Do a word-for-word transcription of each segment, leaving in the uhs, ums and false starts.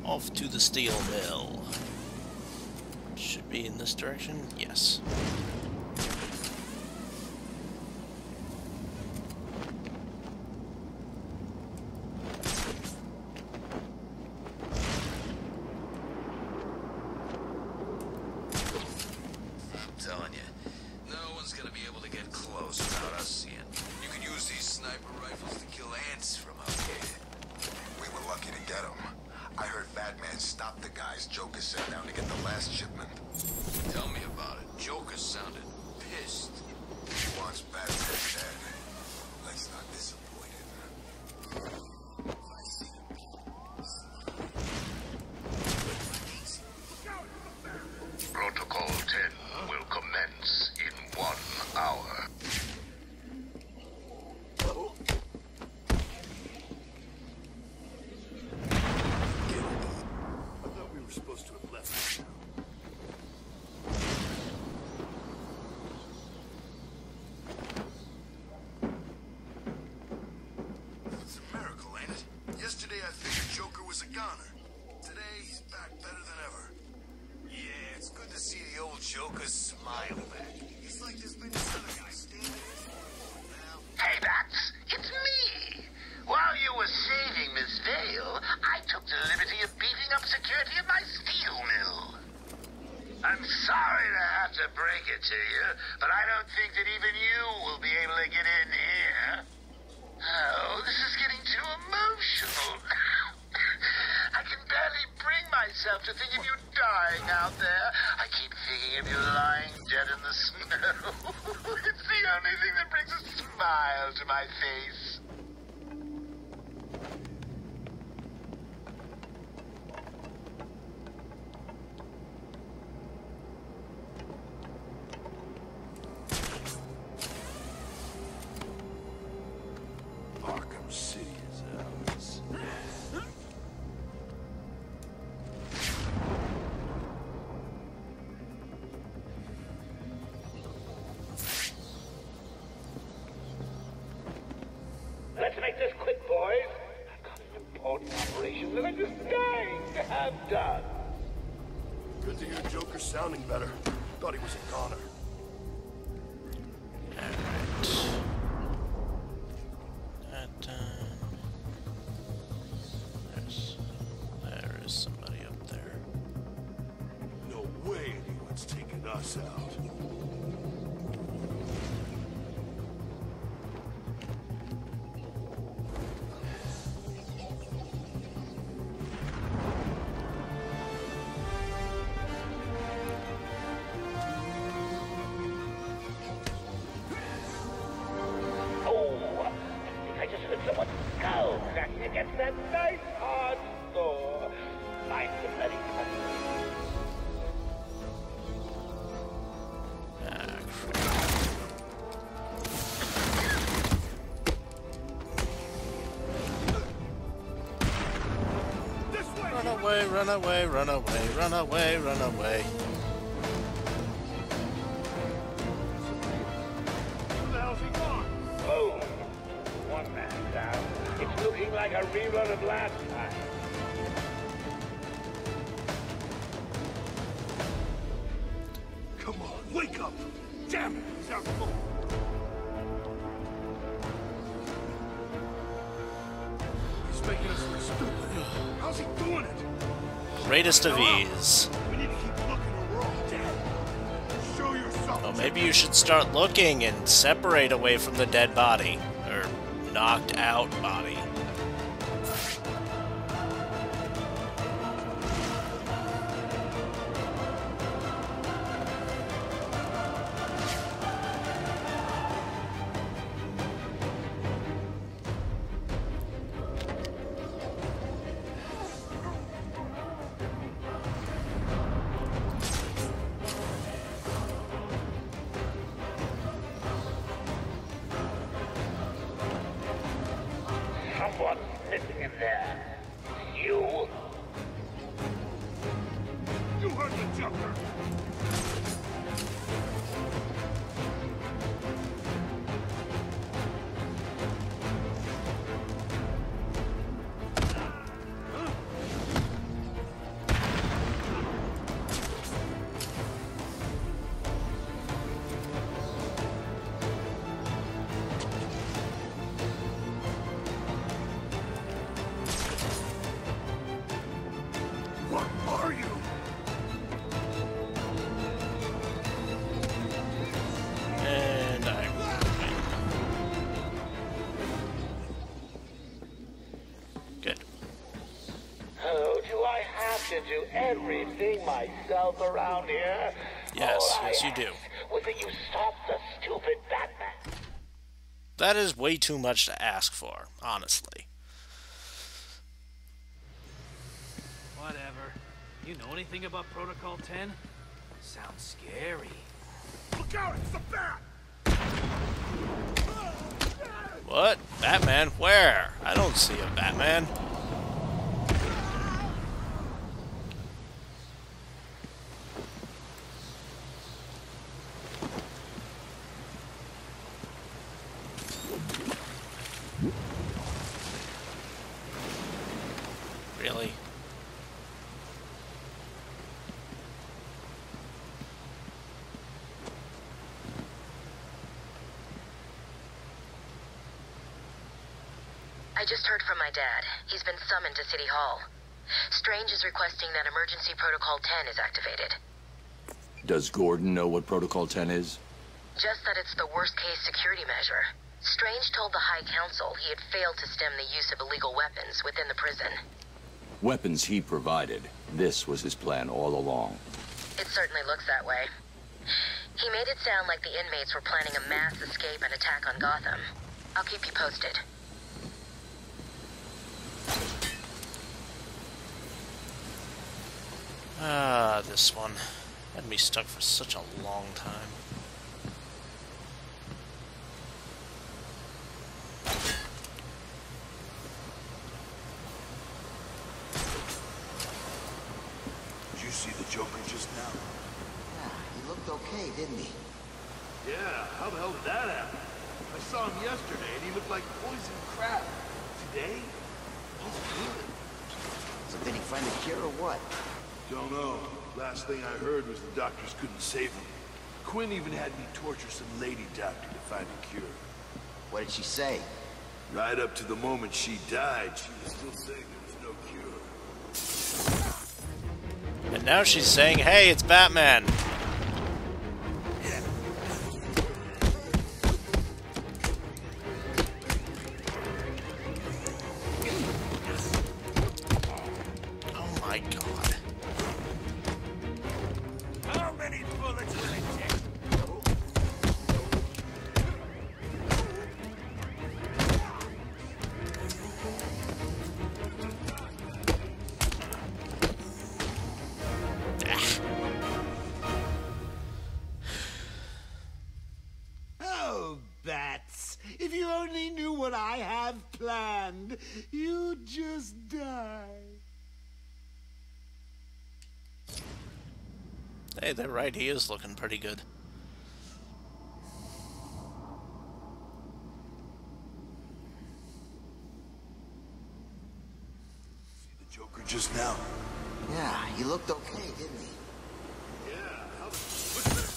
Off to the steel mill. Should be in this direction? Yes. Arkham City is ours. Let's make this quick, boys. I've got an important operation that I'm just dying to have done. Good to hear Joker's sounding better. Thought he was a goner. Run away, run away, run away, run away. Where the hell's he gone? Oh, one man down. It's looking like a rerun of last time. Come on, wake up! Damn it, he's out cold. He's making us look stupid. How's he doing it? Greatest of ease. We need to keep looking or we're all dead. Show yourself. Well, maybe you should start looking and separate away from the dead body. Or knocked out body. Someone's missing in there. You? You heard the Joker. to do everything myself around here. Yes, All I yes, you do. asked was that you stop the stupid Batman. That is way too much to ask for, honestly. Whatever. You know anything about Protocol ten? Sounds scary. Look out! It's the Bat! What? Batman? Where? I don't see a Batman. Really? I just heard from my dad. He's been summoned to City Hall. Strange is requesting that Emergency Protocol ten is activated. Does Gordon know what Protocol ten is? Just that it's the worst-case security measure. Strange told the High Council he had failed to stem the use of illegal weapons within the prison. Weapons he provided. This was his plan all along. It certainly looks that way. He made it sound like the inmates were planning a mass escape and attack on Gotham. I'll keep you posted. Ah, this one. Had me stuck for such a long time. Did you see the Joker just now? Yeah, he looked okay, didn't he? Yeah, how the hell did that happen? I saw him yesterday and he looked like poison crap. Today? He's good. So did he find a cure or what? Don't know. Last thing I heard was the doctors couldn't save him. Quinn even had me torture some lady doctor to find a cure. What did she say? Right up to the moment she died, she was still saying there was no cure. And now she's saying, hey, it's Batman. Oh my god. How many bullets will it take? Oh, Bats, if you only knew what I have planned, you'd just die. Hey, they're right, he is looking pretty good. See the Joker just now? Yeah, he looked okay, didn't he? Yeah, how the... What's this?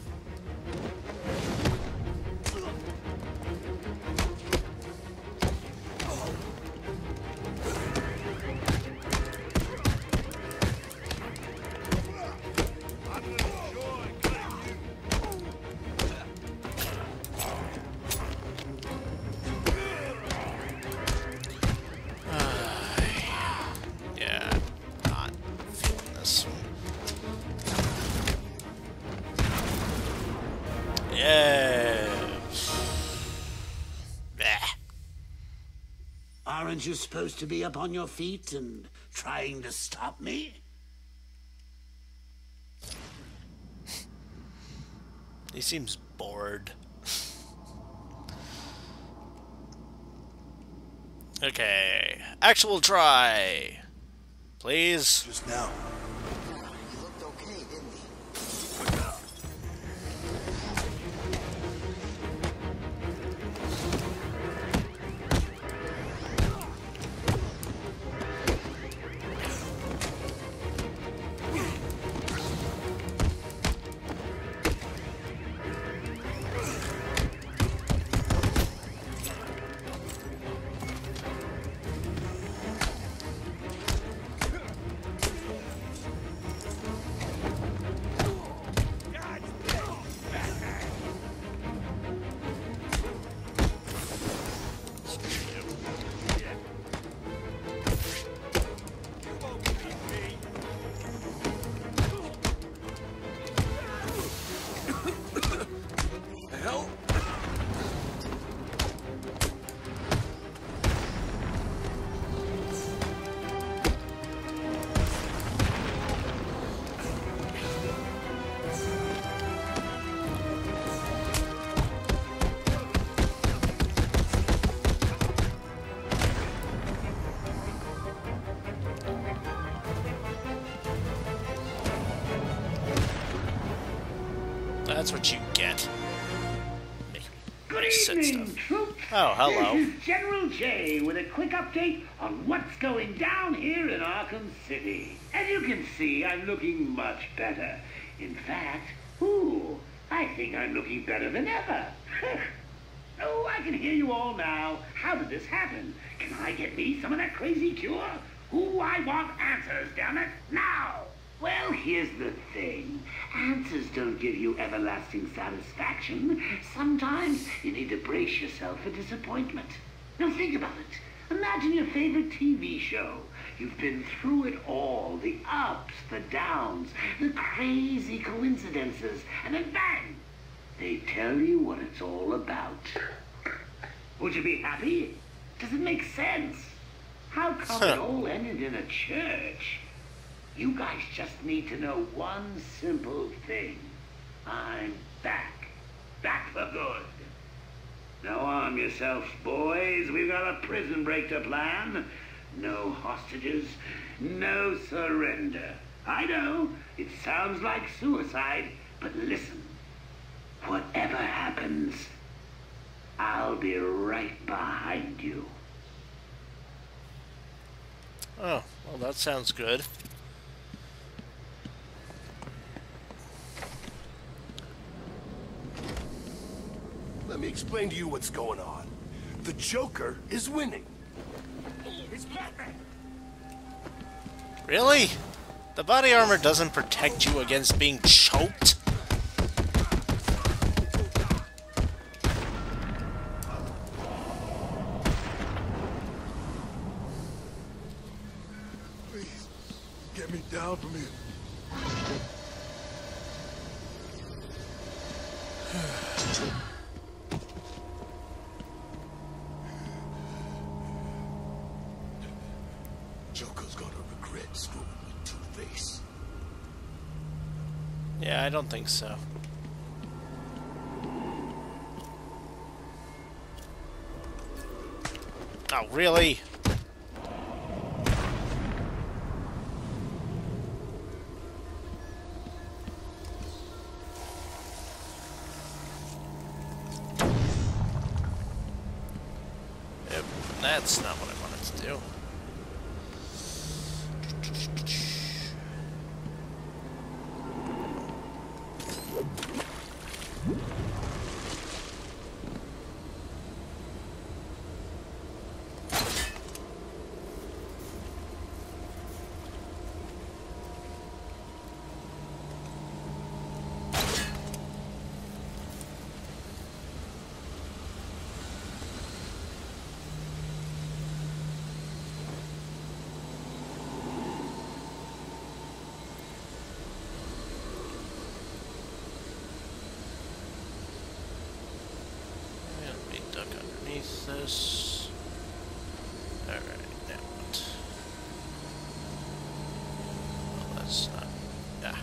Yeah, not feeling this. Yeah. Blech. Aren't you supposed to be up on your feet and trying to stop me? He seems bored. Okay, actual try, please. Just now. Yeah, he looked okay, didn't he? That's what you get. Make me Good sit evening, stuff. troops. Oh, hello. This is General J with a quick update on what's going down here in Arkham City. As you can see, I'm looking much better. In fact, ooh, I think I'm looking better than ever. Oh, I can hear you all now. How did this happen? Can I get me some of that crazy cure? Ooh, I want answers, damn it, now! Well, here's the thing. Answers don't give you everlasting satisfaction. Sometimes you need to brace yourself for disappointment. Now think about it. Imagine your favorite T V show. You've been through it all. The ups, the downs, the crazy coincidences, and then bang! They tell you what it's all about. Would you be happy? Does it make sense? How come it all ended in a church? You guys just need to know one simple thing. I'm back. Back for good. Now arm yourselves, boys. We've got a prison break to plan. No hostages, no surrender. I know, it sounds like suicide, but listen. Whatever happens, I'll be right behind you. Oh, well, that sounds good. Let me explain to you what's going on. The Joker is winning. It's Batman. Really? The body armor doesn't protect you against being choked? Please, get me down from here. Joker's gonna regret screwing with Two-Face. Yeah, I don't think so. Oh, really? Yep, that's not what I wanted to do. This. Alright, now what? Well, that's not. Yeah.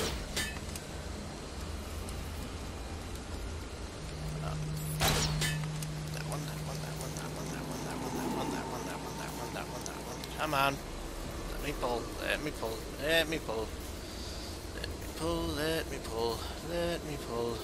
Um, that one, that one, that one, that one, that one, that one, that one, that one, that one, that one, that one, that one. Come on. Let me pull, let me pull, let me pull. Let me pull, let me pull, let me pull.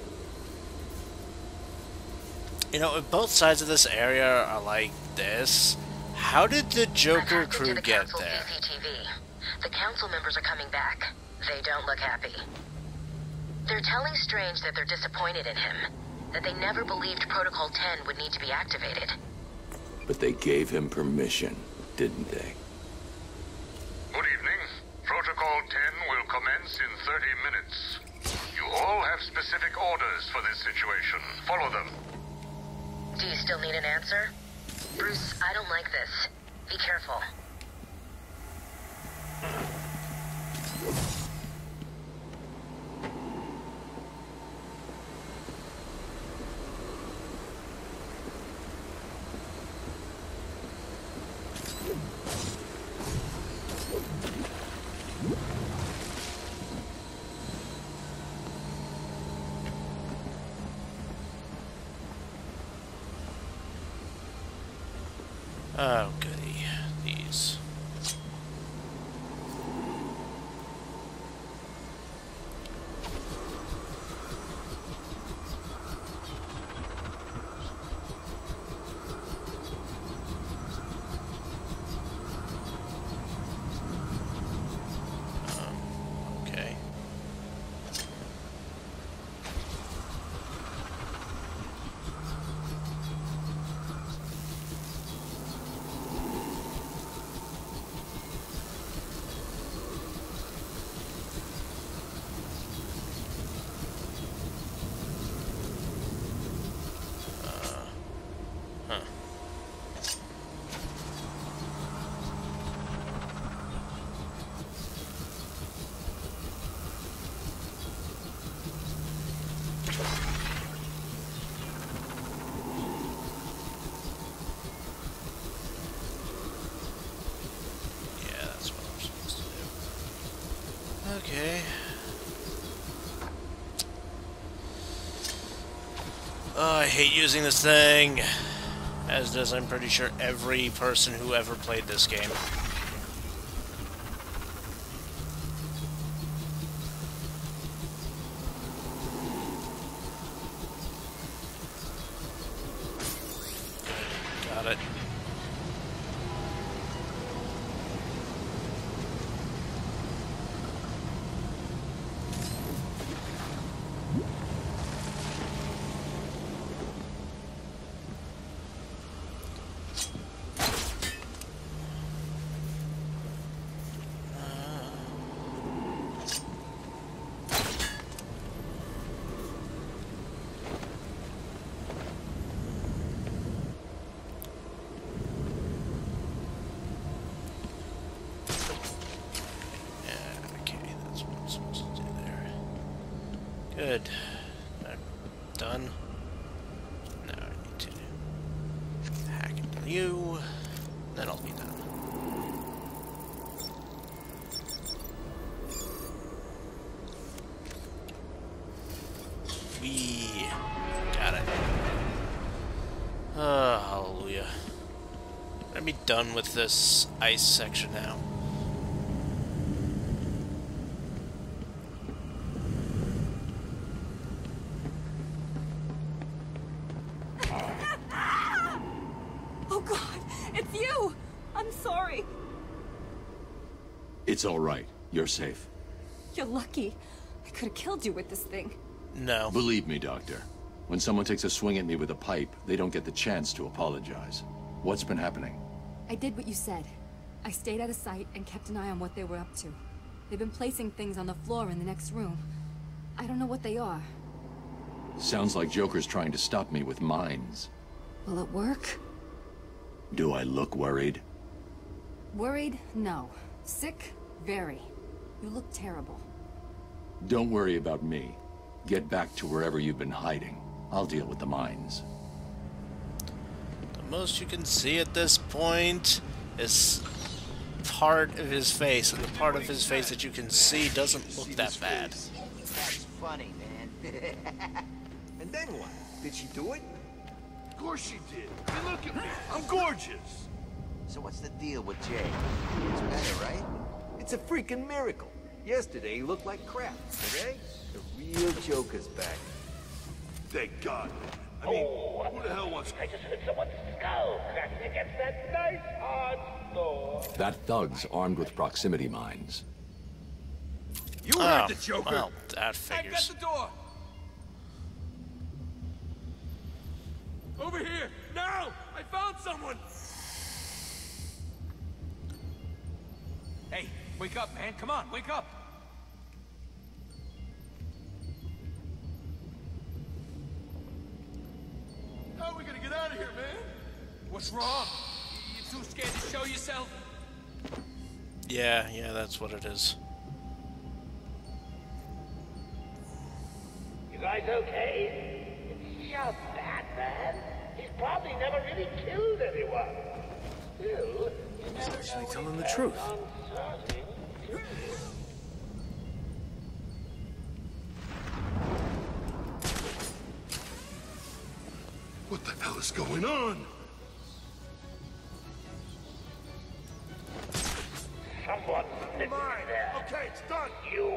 You know, if both sides of this area are like this, how did the Joker crew get there? C C T V. The council members are coming back. They don't look happy. They're telling Strange that they're disappointed in him, that they never believed Protocol ten would need to be activated. But they gave him permission, didn't they? Good evening. Protocol ten will commence in thirty minutes. You all have specific orders for this situation. Follow them. Do you still need an answer? Bruce, I don't like this. Be careful. Oh, goody. These. Okay. Oh, I hate using this thing. As does, I'm pretty sure, every person who ever played this game. Got it. Good. I'm done. Now I need to hack into you, then I'll be done. We got it. Oh, hallelujah. I'm gonna be done with this ice section now. It's all right. You're safe. You're lucky. I could have killed you with this thing. No. Believe me, Doctor. When someone takes a swing at me with a pipe, they don't get the chance to apologize. What's been happening? I did what you said. I stayed out of sight and kept an eye on what they were up to. They've been placing things on the floor in the next room. I don't know what they are. Sounds like Joker's trying to stop me with mines. Will it work? Do I look worried? Worried? No. Sick? Very. You look terrible. Don't worry about me. Get back to wherever you've been hiding. I'll deal with the mines. The most you can see at this point is part of his face, and the part of his face that you can see doesn't look that bad. That's funny, man. And then what? Did she do it? Of course she did. Hey, look at me. I'm gorgeous. So what's the deal with Jay? It's better, right? It's a freaking miracle. Yesterday he looked like crap. Today, the real Joker's back. Thank God. I mean, who the hell wants... I just heard someone skull cracking against that nice hard door. That thug's armed with proximity mines. You Oh, heard the Joker. well, that figures. I got the door. Over here, now! I found someone. Hey, wake up, man. Come on, wake up. How are we gonna get out of here, man? What's wrong? You too scared to show yourself? Yeah, yeah, that's what it is. You guys okay? It's just Batman. He's probably never really killed anyone. Still, you never Actually know telling when the he's truth. on something. What the hell is going on? Someone's sitting there. Okay, it's done. You.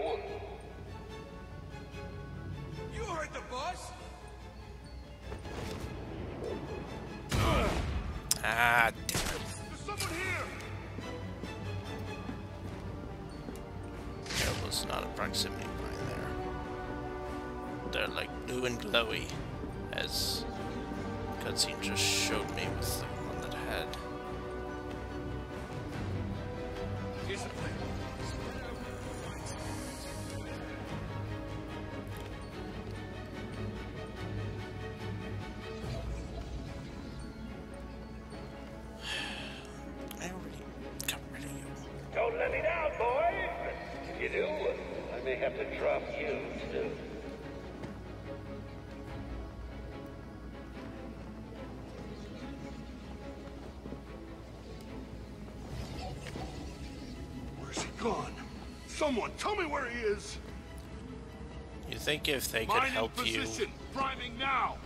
You heard the boss. Ah, damn it. There's someone here. There was not a proximity mine there. They're like blue and glowy, as cutscene just showed me with the one that had. Here's the thing. I already got rid of you. Don't let me down, boys. If you do, I may have to drop you soon. Where's he gone? Someone, tell me where he is. You think if they could Mine help in you... position. Priming now.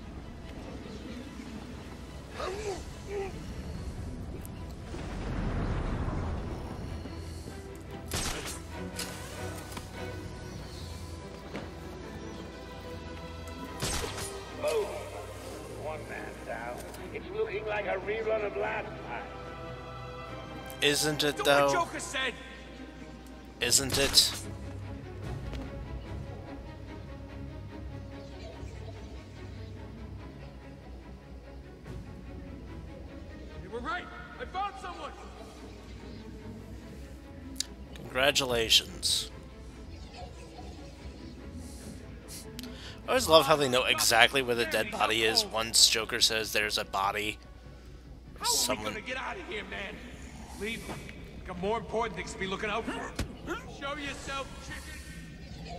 Boom! One man down. It's looking like a rerun of last time. Isn't it, Do though? what Joker said. Isn't it? You were right. I found someone. Congratulations. I always love how they know exactly where the dead body is once Joker says there's a body. How are we gonna get out of here, man? Leave. Got more important things to be looking out for. Show yourself, chicken.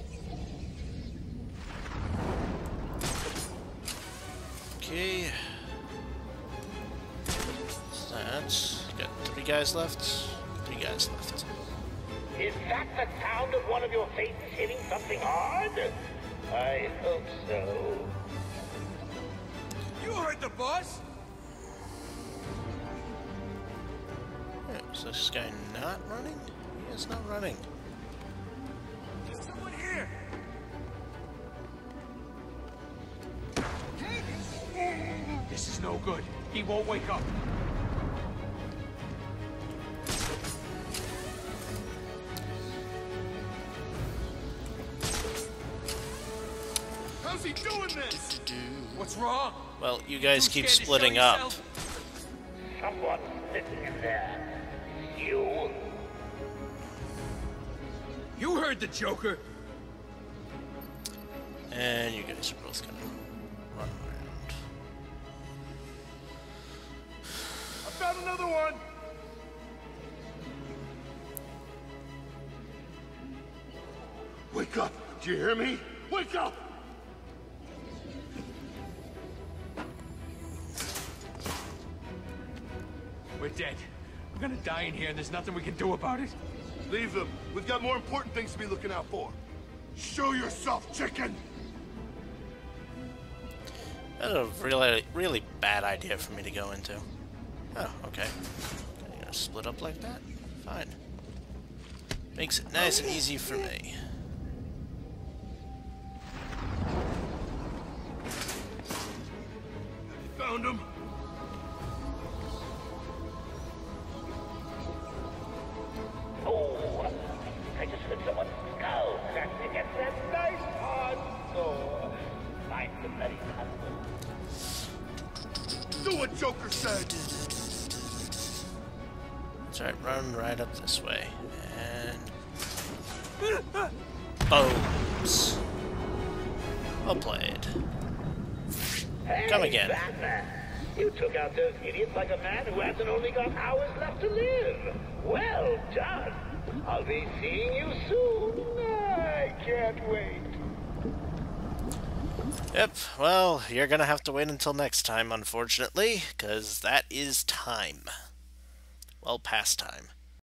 Okay. What's that? Got three guys left. Three guys left. Is that the sound of one of your faces hitting something hard? I hope so. You heard the boss. Yeah, is this guy not running? He is not running. There's someone here. This is no good. He won't wake up. How's he doing this? What's wrong? Well, you guys Too keep scared to show splitting up. yourself? Someone's sitting in there. You? You heard the Joker. And you guys are both gonna run around. I found another one. Wake up! Do you hear me? Wake up! We're dead. We're gonna die in here and there's nothing we can do about it. Leave them. We've got more important things to be looking out for. Show yourself, chicken! That's a really, really bad idea for me to go into. Oh, okay. You gonna split up like that? Fine. Makes it nice and easy for me. Found him. Oh, I just heard someone skull cracking against that nice hard door. Find the bloody husband. Do what Joker said. That's right, run right up this way. And... bones. Well played. Hey, Come again. Batman. You took out those idiots like a man who hasn't only got hours left to live. Well done. I'll be seeing you soon. I can't wait. Yep, well, you're gonna have to wait until next time, unfortunately, because that is time. Well past time.